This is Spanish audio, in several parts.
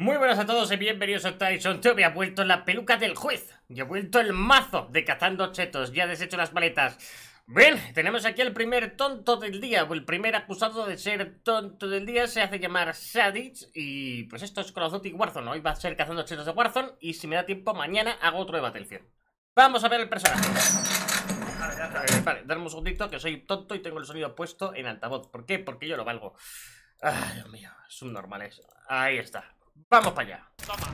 Muy buenas a todos y bienvenidos a Tyson Tube. Ha vuelto la peluca del juez. Y ha vuelto el mazo de cazando chetos. Ya deshecho las maletas. Bien, tenemos aquí el primer tonto del día. O el primer acusado de ser tonto del día. Se hace llamar Sadich. Y pues esto es Call of Duty Warzone. Hoy va a ser cazando chetos de Warzone. Y si me da tiempo, mañana hago otro de Battlefield. Vamos a ver el personaje. Vale, dame un segundito que soy tonto y tengo el sonido puesto en altavoz. ¿Por qué? Porque yo lo valgo. Ay, Dios mío, es un normal eso. Ahí está. Vamos para allá. Toma.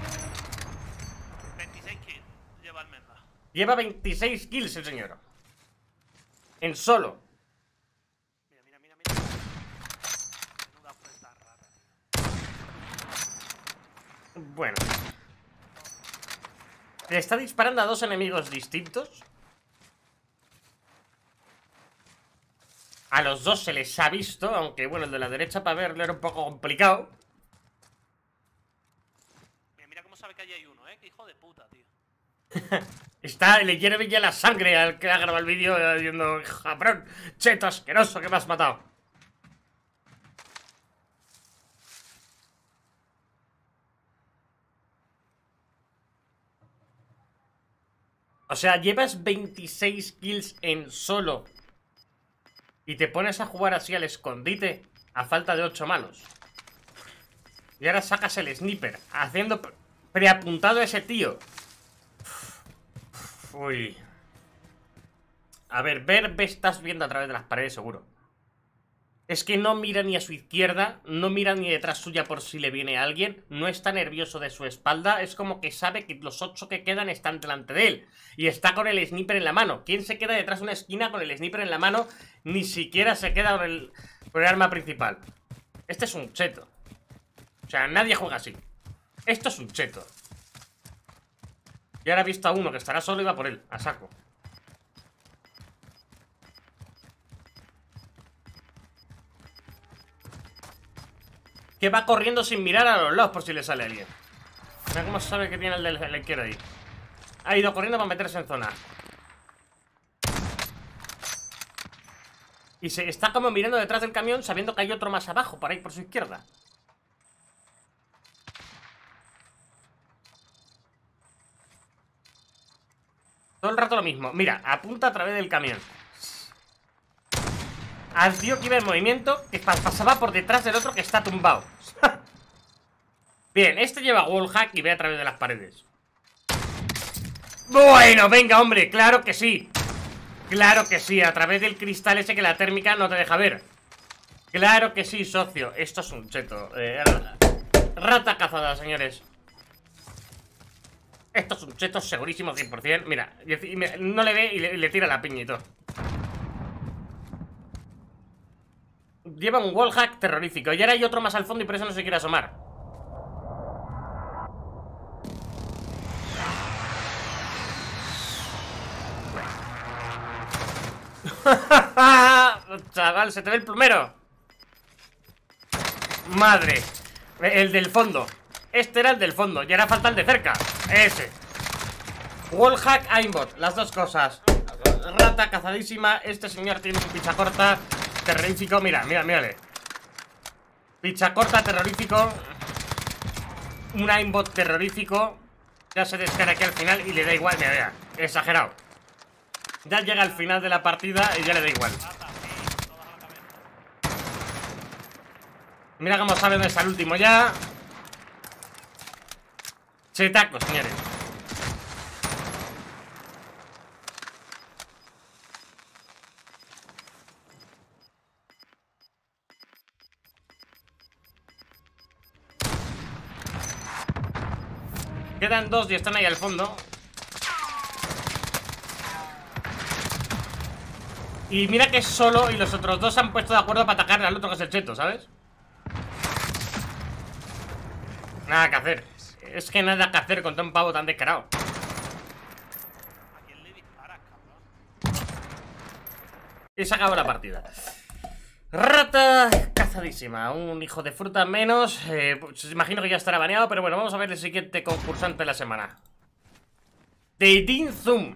26 kills lleva Almendra. Lleva 26 kills el señor. En solo. Mira. Menuda puerta rara, tío. Bueno. Le está disparando a dos enemigos distintos. A los dos se les ha visto, aunque bueno, el de la derecha para verlo era un poco complicado. Mira cómo sabe que allí hay uno, qué hijo de puta, tío. Le hierve ya la sangre al que ha grabado el vídeo diciendo, cabrón, cheto asqueroso que me has matado. O sea, llevas 26 kills en solo y te pones a jugar así al escondite a falta de 8 manos. Y ahora sacas el sniper haciendo preapuntado a ese tío. Uy. A ver, estás viendo a través de las paredes seguro. Es que no mira ni a su izquierda, no mira ni detrás suya por si le viene alguien, no está nervioso de su espalda, es como que sabe que los 8 que quedan están delante de él. Y está con el sniper en la mano. ¿Quién se queda detrás de una esquina con el sniper en la mano? Ni siquiera se queda con el arma principal. Este es un cheto. O sea, nadie juega así. Esto es un cheto. Y ahora he visto a uno que estará solo y va por él, a saco. Que va corriendo sin mirar a los lados por si le sale alguien. Mira cómo sabe que tiene el de la izquierda ahí. Ha ido corriendo para meterse en zona. Y se está como mirando detrás del camión sabiendo que hay otro más abajo, por ahí por su izquierda. Todo el rato lo mismo. Mira, apunta a través del camión. Al tío que iba en movimiento, que pasaba por detrás del otro que está tumbado. Bien, este lleva wallhack y ve a través de las paredes. Bueno, venga, hombre, claro que sí. Claro que sí, a través del cristal ese que la térmica no te deja ver. Claro que sí, socio. Esto es un cheto. Rata cazada, señores. Esto es un cheto segurísimo 100%. Mira, no le ve y le tira la piña y todo. Lleva un wallhack terrorífico. Y ahora hay otro más al fondo y por eso no se quiere asomar. Chaval, se te ve el plumero. Madre. El del fondo. Este era el del fondo y ahora falta el de cerca. Ese. Wallhack, aimbot, las dos cosas. Rata cazadísima. Este señor tiene su picha corta terrorífico, mírale. Picha corta, terrorífico. Un aimbot terrorífico. Ya se descarga aquí al final y le da igual, mira, exagerado. Ya llega al final de la partida y ya le da igual. Mira cómo sabe dónde está el último ya. Chetaco, señores. Quedan dos y están ahí al fondo. Y mira que es solo y los otros dos se han puesto de acuerdo para atacarle al otro que es el cheto, ¿sabes? Nada que hacer. Es que nada que hacer contra un pavo tan descarado. ¿A quién le disparas, cabrón? Y se acabó la partida. Rata cazadísima. Un hijo de fruta menos. Pues imagino que ya estará baneado. Pero bueno, vamos a ver el siguiente concursante de la semana. Deidin Zoom.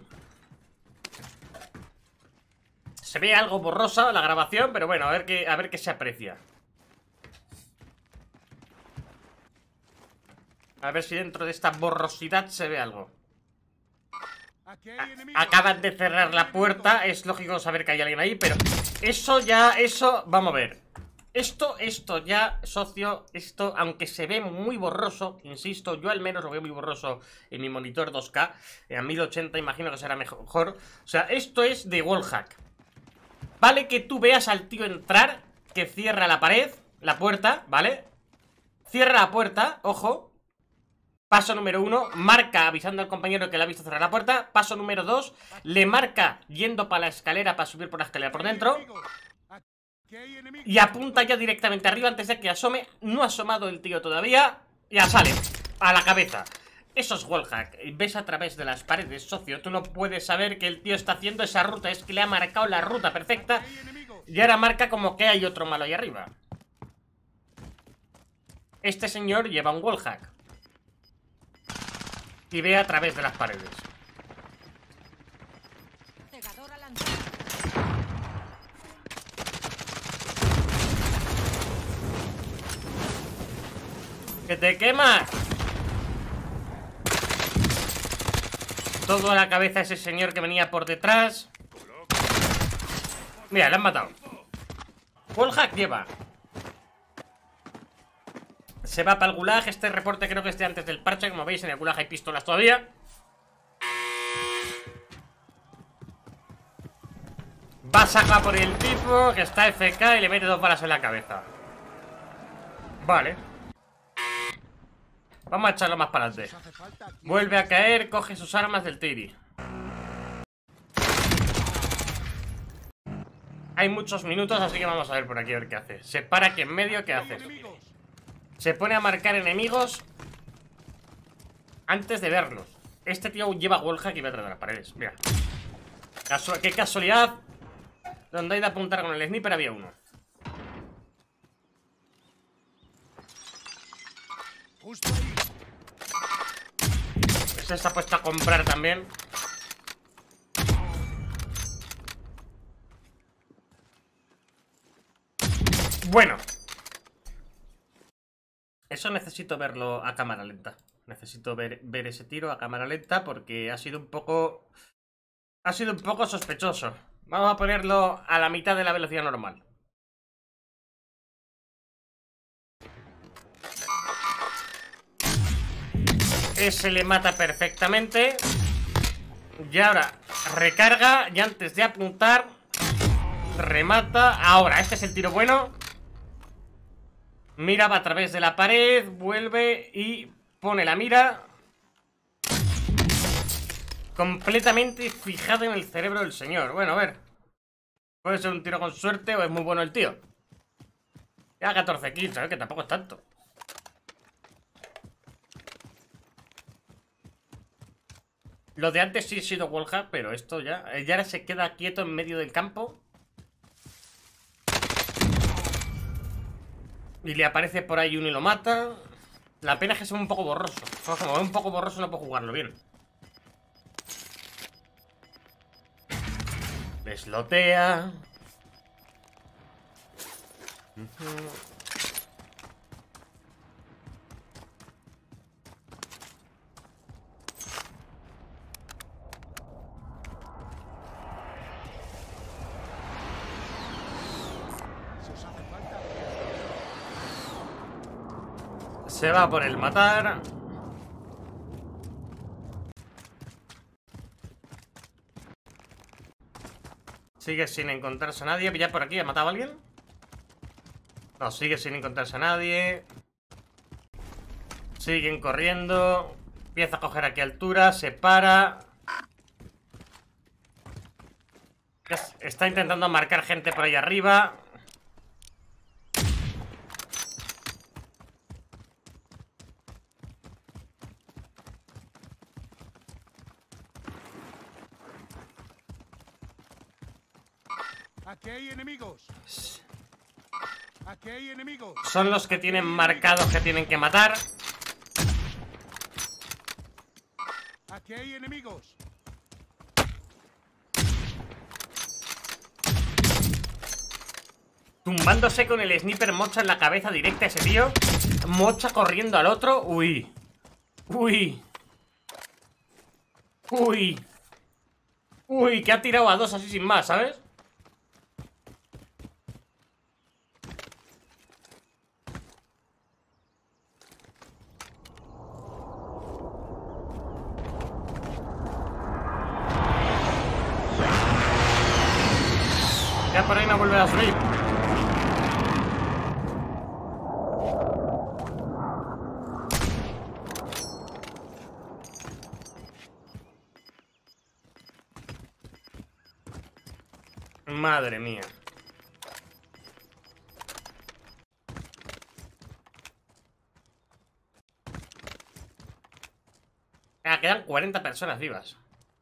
Se ve algo borrosa la grabación, pero bueno, a ver qué se aprecia. A ver si dentro de esta borrosidad se ve algo. Aquí hay enemigos. Acaban de cerrar la puerta. Es lógico saber que hay alguien ahí, pero eso ya, vamos a ver. Esto ya, socio, aunque se ve muy borroso, insisto, yo al menos lo veo muy borroso en mi monitor 2K, a 1080 imagino que será mejor. O sea, esto es de wallhack. Vale que tú veas al tío entrar, que cierra la pared, la puerta, ¿vale? Cierra la puerta, ojo. Paso número 1, marca avisando al compañero que le ha visto cerrar la puerta. Paso número 2, le marca yendo para la escalera, para subir por la escalera por dentro. Aquí hay enemigos. Y apunta ya directamente arriba antes de que asome. No ha asomado el tío todavía. Ya sale, a la cabeza. Eso es wallhack. Ves a través de las paredes, socio. Tú no puedes saber que el tío está haciendo esa ruta. Es que le ha marcado la ruta perfecta. Hay enemigos. Y ahora marca como que hay otro malo ahí arriba. Este señor lleva un wallhack. Y ve a través de las paredes. Cegadora lanzada. ¡Que te quemas! Todo a la cabeza ese señor que venía por detrás. Mira, le han matado. Wallhack lleva. Se va para el gulag. Este reporte creo que es de antes del parche. Como veis, en el gulag hay pistolas todavía. Va a sacar por el tipo que está FK y le mete 2 balas en la cabeza. Vale. Vamos a echarlo más para adelante. Hace falta aquí. Vuelve a caer, coge sus armas del Tiri. Hay muchos minutos, así que vamos a ver por aquí a ver qué hace. Se para aquí en medio, ¿qué hace? Enemigos. Se pone a marcar enemigos antes de verlos. Este tío lleva wallhack y va detrás de las paredes. Mira. Qué casualidad. Donde hay de apuntar con el sniper había uno. Justo ahí. Este se ha puesto a comprar también. Bueno. Eso necesito verlo a cámara lenta. Necesito ver ese tiro a cámara lenta porque ha sido un poco... Ha sido un poco sospechoso. Vamos a ponerlo a la mitad de la velocidad normal. Ese le mata perfectamente. Y ahora recarga y antes de apuntar remata. Ahora, este es el tiro bueno. Mira, va a través de la pared, vuelve y pone la mira completamente fijada en el cerebro del señor. Bueno, a ver. Puede ser un tiro con suerte o es muy bueno el tío. Ya 14 kills, ¿sabes? Que tampoco es tanto. Lo de antes sí ha sido wallhack, pero esto ya... Ya ahora se queda quieto en medio del campo. Y le aparece por ahí uno y lo mata. La pena es que se ve un poco borroso. Como ve un poco borroso no puedo jugarlo bien. Deslotea. Si os hace falta. Se va por el matar. Sigue sin encontrarse a nadie. ¿Ya por aquí ha matado a alguien? No, sigue sin encontrarse a nadie. Siguen corriendo. Empieza a coger aquí altura. Se para. Está intentando marcar gente por ahí arriba. Aquí hay enemigos. Aquí hay enemigos. Son los que tienen marcados que tienen que matar. Aquí hay enemigos. Tumbándose con el sniper mocha en la cabeza directa a ese tío. Mocha corriendo al otro. Uy. Uy. Uy. Uy, que ha tirado a dos así sin más, ¿sabes? Ya por ahí no vuelve a subir. Madre mía. Ah, quedan 40 personas vivas.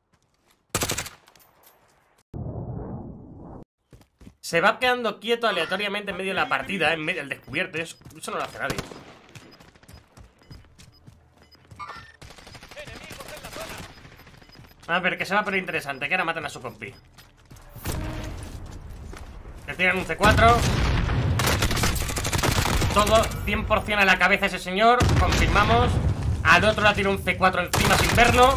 Se va quedando quieto aleatoriamente en medio de la partida, en medio del descubierto. Eso no lo hace nadie. A ver, que se va a poner interesante. Que ahora matan a su compi. Le tiran un C4. Todo 100% a la cabeza ese señor. Confirmamos. Al otro le tira un C4 encima sin verlo.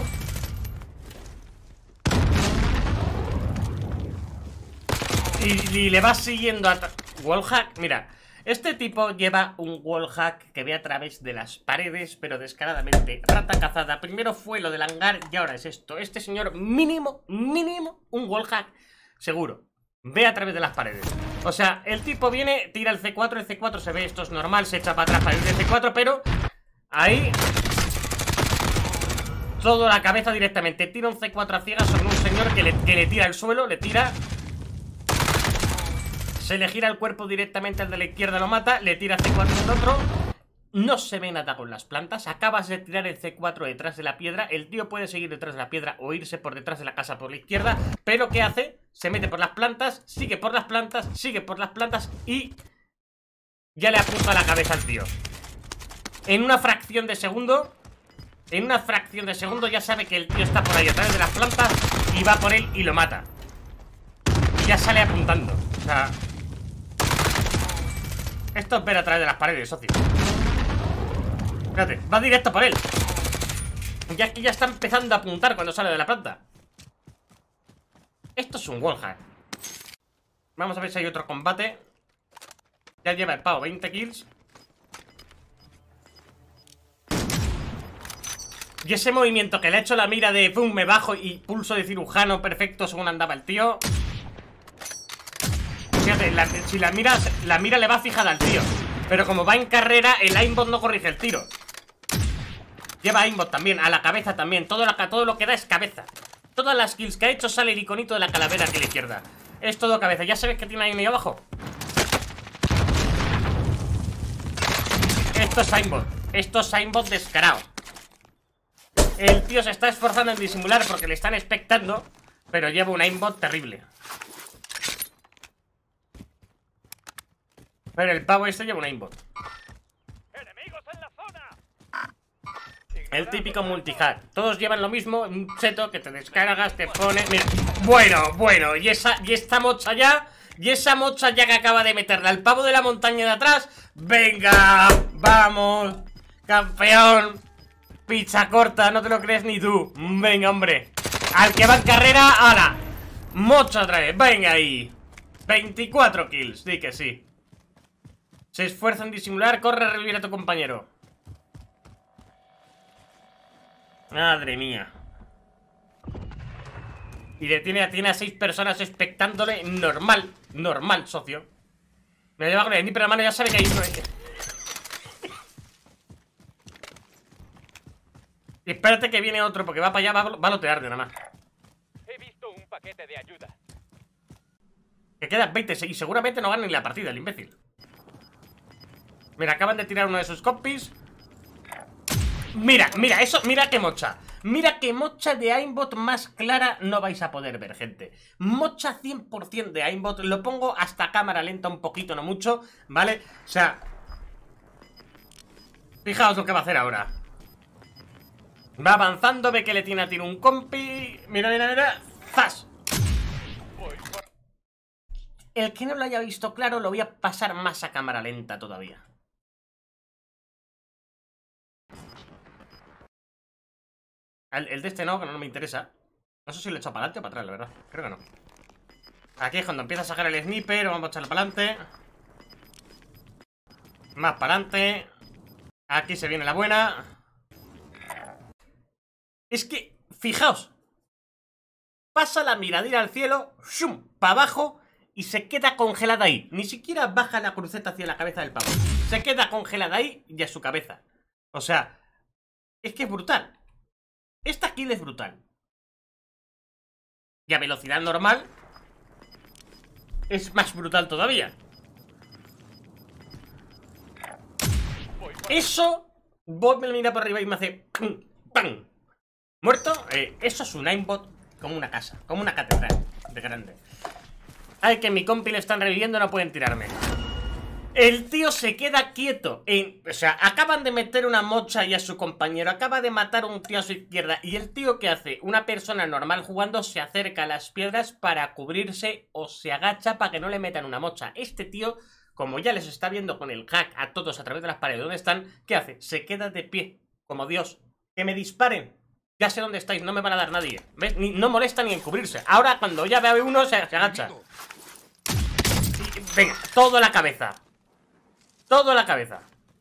Y le va siguiendo a... Wallhack, mira. Este tipo lleva un wallhack que ve a través de las paredes, pero descaradamente. Rata cazada. Primero fue lo del hangar y ahora es esto. Este señor mínimo, un wallhack seguro. Ve a través de las paredes. O sea, el tipo viene, tira el C4 se ve, esto es normal, se echa para atrás para ir del C4, pero ahí todo la cabeza directamente. Tira un C4 a ciegas sobre un señor que le tira al suelo, le tira. Se le gira el cuerpo directamente al de la izquierda, lo mata, le tira C4 al otro. No se ve nada con las plantas. Acabas de tirar el C4 detrás de la piedra. El tío puede seguir detrás de la piedra o irse por detrás de la casa por la izquierda. Pero ¿qué hace? Se mete por las plantas, sigue por las plantas, sigue por las plantas y ya le apunta a la cabeza al tío. En una fracción de segundo ya sabe que el tío está por ahí a través de las plantas y va por él y lo mata. Y ya sale apuntando. O sea, esto es ver a través de las paredes, socio. Fíjate, va directo por él. Ya que ya está empezando a apuntar cuando sale de la planta. Esto es un wallhack. Vamos a ver si hay otro combate. Ya lleva el pavo 20 kills. Y ese movimiento que le ha hecho la mira de pum, me bajo y pulso de cirujano perfecto según andaba el tío. Fíjate, si la mira le va fijada al tío. Pero como va en carrera, el aimbot no corrige el tiro. Lleva aimbot también, a la cabeza también. Todo lo que da es cabeza. Todas las kills que ha hecho sale el iconito de la calavera aquí a la izquierda. Es todo cabeza. ¿Ya sabes que tiene ahí abajo? Esto es aimbot. Esto es aimbot descarado. El tío se está esforzando en disimular porque le están expectando, pero lleva un aimbot terrible. Pero el pavo este lleva un aimbot. ¡Enemigos en la zona! El típico multihack. Todos llevan lo mismo, un seto que te descargas, te pone... Mira, bueno, y esta mocha ya... Y esa mocha ya que acaba de meterla al pavo de la montaña de atrás. ¡Venga! ¡Vamos! ¡Campeón! Pizza corta, no te lo crees ni tú. Venga, hombre. Al que va en carrera, ¡hala! Mocha otra vez, venga ahí. 24 kills, di que sí. Se esfuerza en disimular, corre a revivir a tu compañero. Madre mía. Y tiene a 6 personas expectándole. Normal, socio. Me lleva con el sniper a la mano, ya sabe que hay uno. Y espérate que viene otro, porque va para allá, va a lotearte nada más. He visto un paquete de ayuda. Que quedan 20 y seguramente no ganen la partida, el imbécil. Mira, acaban de tirar uno de sus compis. Mira eso, mira qué mocha. Mira qué mocha de aimbot más clara no vais a poder ver, gente. Mocha 100% de aimbot. Lo pongo hasta cámara lenta un poquito, no mucho, ¿vale? O sea, fijaos lo que va a hacer ahora. Va avanzando, ve que le tiene a tiro un compi. Mira. ¡Zas! El que no lo haya visto claro lo voy a pasar más a cámara lenta todavía. El de este no, que no me interesa. No sé si lo he echado para adelante o para atrás, la verdad. Creo que no. Aquí es cuando empieza a sacar el sniper. Vamos a echarlo para adelante. Más para adelante. Aquí se viene la buena. Es que, fijaos. Pasa la miradita al cielo, ¡shum!, para abajo y se queda congelada ahí. Ni siquiera baja la cruceta hacia la cabeza del pavo. Se queda congelada ahí y a su cabeza. O sea, es que es brutal. Esta kill es brutal. Y a velocidad normal es más brutal todavía. Eso, bot me lo mira por arriba y me hace ¡pam! ¿Muerto? Eso es un aimbot como una casa, como una catedral de grande. Ay, que mi compi le están reviviendo, no pueden tirarme. El tío se queda quieto. O sea, acaban de meter una mocha y a su compañero. Acaba de matar a un tío a su izquierda. Y el tío, ¿qué hace? Una persona normal jugando se acerca a las piedras para cubrirse o se agacha para que no le metan una mocha. Este tío, como ya les está viendo con el hack a todos a través de las paredes donde están, ¿qué hace? Se queda de pie, como Dios. Que me disparen. Ya sé dónde estáis, no me van a dar nadie. ¿Ves? No molesta ni en cubrirse. Ahora, cuando ya ve a uno, se agacha. Y, venga, todo a la cabeza. Todo a la cabeza.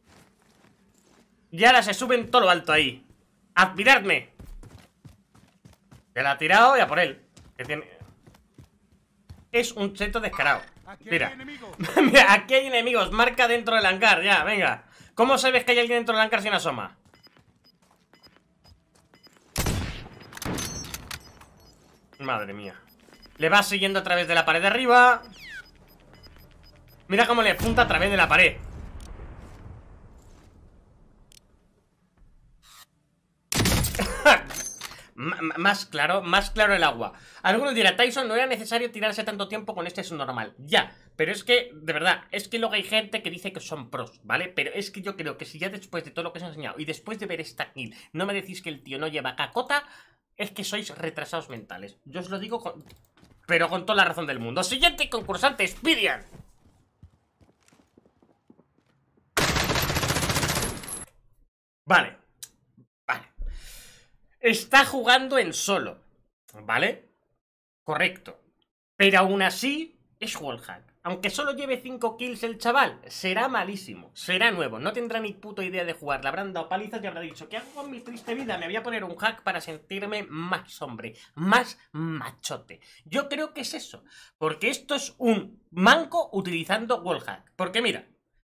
Y ahora se suben todo lo alto ahí. ¡Admiradme! Se la ha tirado y a por él. Que tiene... Es un cheto descarado. Mira. Mira, aquí hay enemigos. Marca dentro del hangar, ya, venga. ¿Cómo sabes que hay alguien dentro del hangar sin asoma? Madre mía. Le va siguiendo a través de la pared de arriba. Mira cómo le apunta a través de la pared. Más claro el agua. Algunos dirán, Tyson, no era necesario tirarse tanto tiempo con este subnormal. Ya, pero es que, de verdad, es que luego hay gente que dice que son pros, ¿vale? Pero es que yo creo que si ya después de todo lo que os he enseñado y después de ver esta kill no me decís que el tío no lleva cacota, es que sois retrasados mentales. Yo os lo digo pero con toda la razón del mundo. Siguiente concursante, Spidian. Vale. Está jugando en solo, ¿vale? Correcto. Pero aún así es wallhack. Aunque solo lleve 5 kills el chaval, será malísimo, será nuevo, no tendrá ni puta idea de jugar. Le habrán dado palizas y habrá dicho, ¿qué hago con mi triste vida? Me voy a poner un hack para sentirme más hombre, más machote. Yo creo que es eso, porque esto es un manco utilizando wallhack. Porque mira,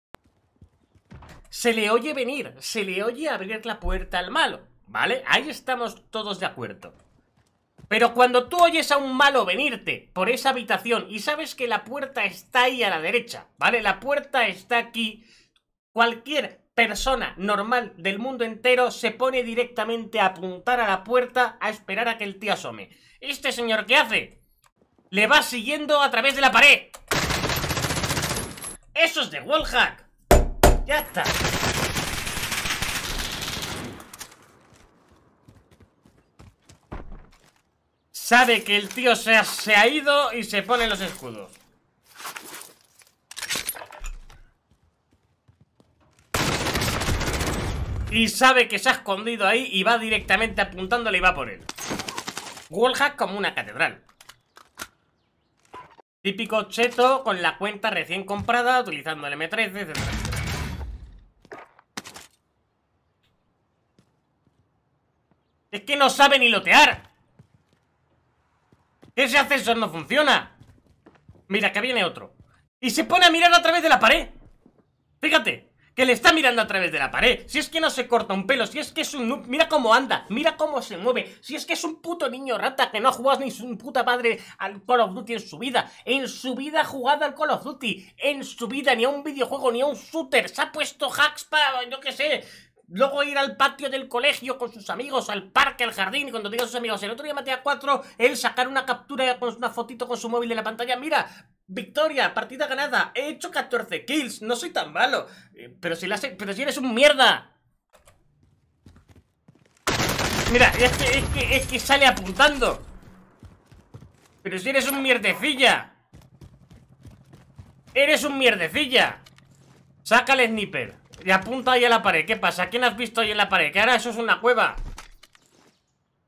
se le oye venir, se le oye abrir la puerta al malo, ¿vale? Ahí estamos todos de acuerdo. Pero cuando tú oyes a un malo venirte por esa habitación y sabes que la puerta está ahí a la derecha, ¿vale? La puerta está aquí. Cualquier persona normal del mundo entero se pone directamente a apuntar a la puerta a esperar a que el tío asome. ¿Este señor qué hace? Le va siguiendo a través de la pared. ¡Eso es de wallhack! ¡Ya está! Sabe que el tío se ha ido y se pone los escudos. Y sabe que se ha escondido ahí y va directamente apuntándole y va por él. Wallhack como una catedral. Típico cheto con la cuenta recién comprada, utilizando el M13, etc. Es que no sabe ni lotear. Ese ascensor no funciona. Mira, que viene otro. Y se pone a mirar a través de la pared. Fíjate, que le está mirando a través de la pared. Si es que no se corta un pelo, si es que es un noob. Mira cómo anda, mira cómo se mueve. Si es que es un puto niño rata que no ha jugado ni su puta padre al Call of Duty en su vida. En su vida ha jugado al Call of Duty. En su vida ni a un videojuego, ni a un shooter. Se ha puesto hacks para, yo qué sé, luego ir al patio del colegio con sus amigos, al parque, al jardín, y cuando diga a sus amigos, el otro día maté a 4, él sacar una captura con una fotito con su móvil en la pantalla. Mira, victoria, partida ganada, he hecho 14 kills, no soy tan malo. Pero si eres un mierda. Mira, es que sale apuntando. Pero si eres un mierdecilla. Eres un mierdecilla. Saca el sniper y apunta ahí a la pared. ¿Qué pasa? ¿Quién has visto ahí en la pared? Que ahora eso es una cueva.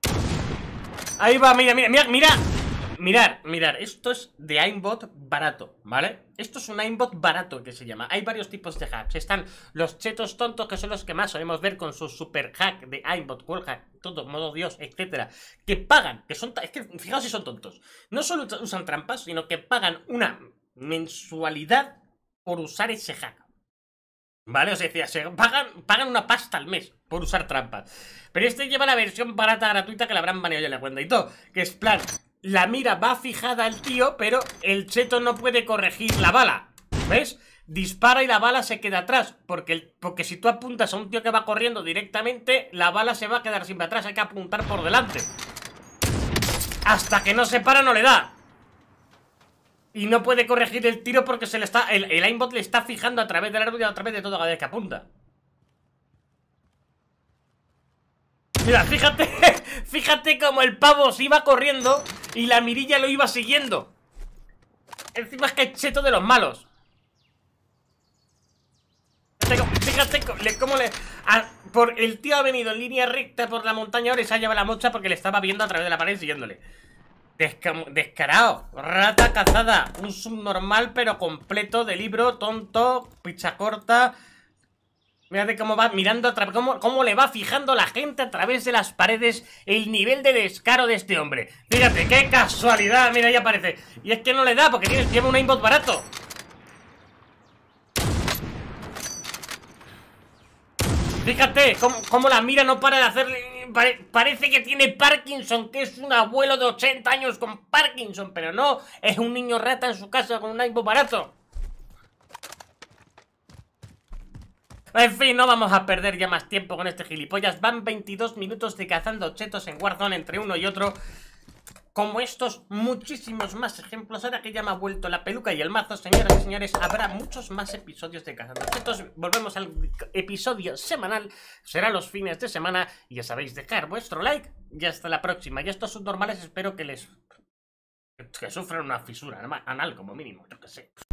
Ahí va, mira, mira, mira, mira. Mirad, esto es de aimbot barato, ¿vale? Esto es un aimbot barato que se llama. Hay varios tipos de hacks. Están los chetos tontos, que son los que más solemos ver con su super hack de aimbot, wall hack, todo, modo dios, etcétera. Que pagan, que son... Es que fijaos si son tontos. No solo usan trampas, sino que pagan una mensualidad por usar ese hack. ¿Vale? O sea, pagan una pasta al mes por usar trampas. Pero este lleva la versión barata gratuita que la habrán baneado ya en la cuenta y todo. Que es plan... La mira va fijada al tío, pero el cheto no puede corregir la bala. ¿Ves? Dispara y la bala se queda atrás. Porque si tú apuntas a un tío que va corriendo directamente, la bala se va a quedar siempre atrás. Hay que apuntar por delante. Hasta que no se para, no le da. Y no puede corregir el tiro porque se le está... El aimbot le está fijando a través del árbol y a través de todo cada vez que apunta. Mira, fíjate, fíjate como el pavo se iba corriendo y la mirilla lo iba siguiendo. Encima es que es cheto de los malos. Fíjate cómo le... el tío ha venido en línea recta por la montaña ahora y se ha llevado la mocha porque le estaba viendo a través de la pared siguiéndole. Descarado, rata cazada. Un subnormal pero completo de libro, tonto, picha corta... Mírate cómo va mirando a través, cómo le va fijando la gente a través de las paredes el nivel de descaro de este hombre. Fíjate, qué casualidad, mira, ahí aparece. Y es que no le da porque lleva un aimbot barato. Fíjate cómo la mira no para de hacerle... Parece que tiene Parkinson, que es un abuelo de 80 años con Parkinson, pero no, es un niño rata en su casa con un aimbot barato. En fin, no vamos a perder ya más tiempo con este gilipollas. Van 22 minutos de cazando chetos en Warzone entre uno y otro. Como estos, muchísimos más ejemplos. Ahora que ya me ha vuelto la peluca y el mazo, señoras y señores, habrá muchos más episodios de Cazando Chetos. Volvemos al episodio semanal. Será los fines de semana. Y ya sabéis, dejar vuestro like. Y hasta la próxima. Y estos subnormales espero que les... que sufran una fisura anal como mínimo, yo que sé.